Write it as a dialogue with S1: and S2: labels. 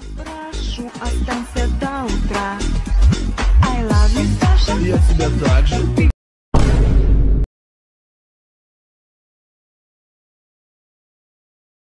S1: Прошу, останься до утра. I love you, Саша.
S2: Я тебя также.